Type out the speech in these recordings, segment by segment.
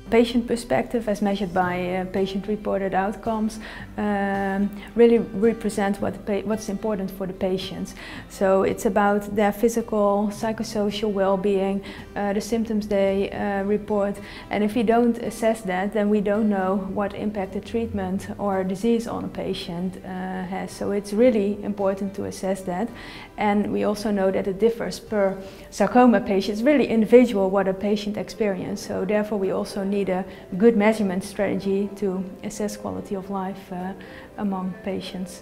Patient perspective, as measured by patient-reported outcomes, really represent what's important for the patients. So it's about their physical, psychosocial well-being, the symptoms they report, and if we don't assess that, then we don't know what impact the treatment or disease on a patient has. So it's really important to assess that, and we also know that it differs per sarcoma patient. It's really individual what a patient experiences, so therefore we also need a good measurement strategy to assess quality of life among patients.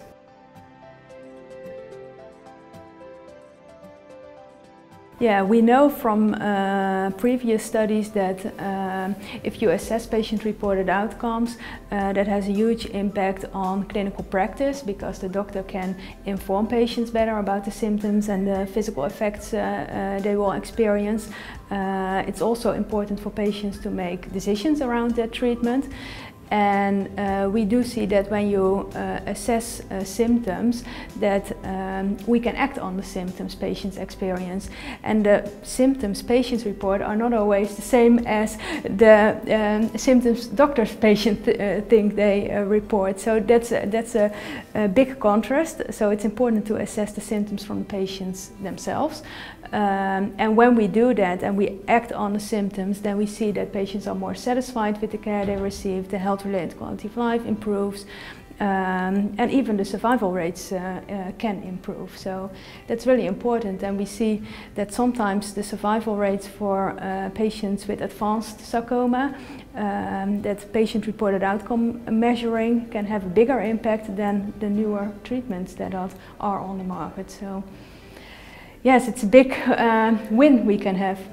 Yeah, we know from previous studies that if you assess patient-reported outcomes, that has a huge impact on clinical practice, because the doctor can inform patients better about the symptoms and the physical effects they will experience. It's also important for patients to make decisions around their treatment. And we do see that when you assess symptoms, that we can act on the symptoms patients experience. And the symptoms patients report are not always the same as the symptoms doctors patients think they report. So that's a big contrast. So it's important to assess the symptoms from the patients themselves. And when we do that and we act on the symptoms, then we see that patients are more satisfied with the care they receive, the health-related quality of life improves, and even the survival rates can improve. So that's really important, and we see that sometimes the survival rates for patients with advanced sarcoma, that patient-reported outcome measuring can have a bigger impact than the newer treatments that are on the market. So yes, it's a big win we can have.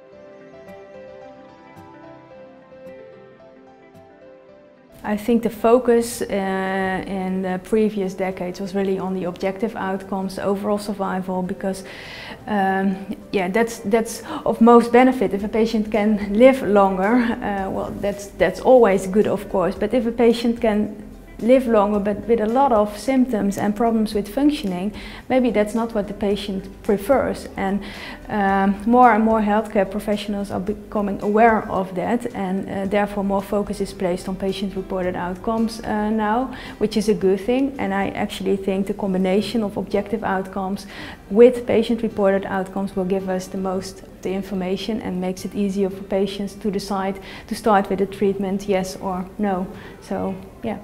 I think the focus in the previous decades was really on the objective outcomes, overall survival, because yeah, that's of most benefit. If a patient can live longer, well, that's always good, of course. But if a patient can live longer but with a lot of symptoms and problems with functioning, maybe that's not what the patient prefers. And more and more healthcare professionals are becoming aware of that, and therefore more focus is placed on patient-reported outcomes now, which is a good thing. And I actually think the combination of objective outcomes with patient-reported outcomes will give us the most of the information and makes it easier for patients to decide to start with a treatment, yes or no. So yeah.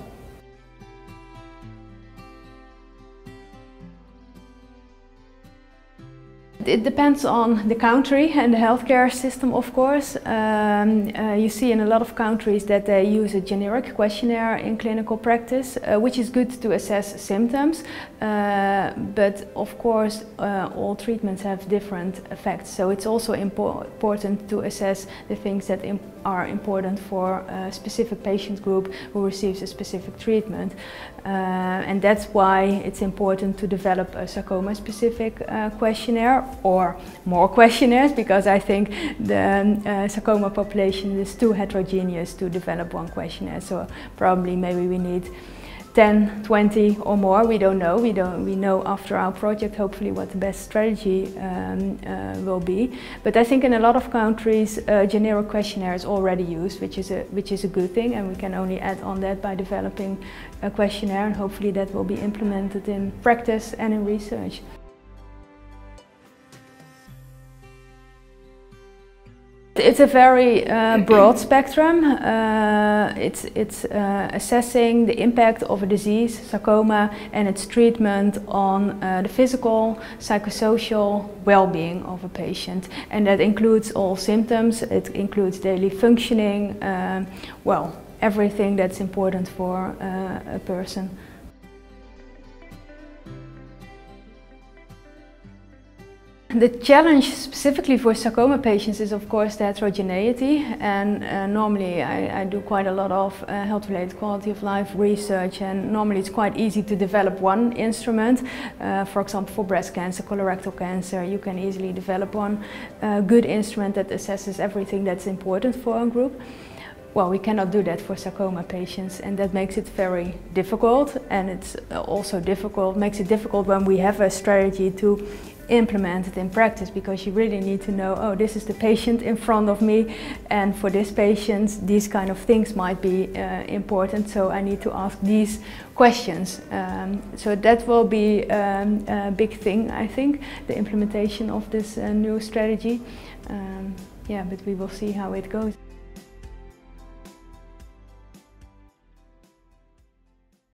It depends on the country and the healthcare system, of course. You see in a lot of countries that they use a generic questionnaire in clinical practice, which is good to assess symptoms. But of course, all treatments have different effects. So it's also important to assess the things that are important for a specific patient group who receives a specific treatment. And that's why it's important to develop a sarcoma-specific questionnaire, or more questionnaires, because I think the sarcoma population is too heterogeneous to develop one questionnaire. So probably maybe we need 10, 20 or more, we don't know. We know after our project hopefully what the best strategy will be. But I think in a lot of countries generic questionnaire is already used, which is a good thing, and we can only add on that by developing a questionnaire, and hopefully that will be implemented in practice and in research. It's a very broad spectrum. It's assessing the impact of a disease, sarcoma, and its treatment on the physical, psychosocial well-being of a patient. And that includes all symptoms, it includes daily functioning, well, everything that's important for a person. The challenge specifically for sarcoma patients is of course the heterogeneity, and normally I do quite a lot of health-related quality of life research, and normally it's quite easy to develop one instrument. For example, for breast cancer, colorectal cancer, you can easily develop one good instrument that assesses everything that's important for a group. Well, we cannot do that for sarcoma patients, and that makes it very difficult, and it's also makes it difficult when we have a strategy to implement it in practice, because you really need to know, oh, this is the patient in front of me, and for this patient these kind of things might be important, so I need to ask these questions. So that will be a big thing, I think, the implementation of this new strategy. Yeah, but we will see how it goes.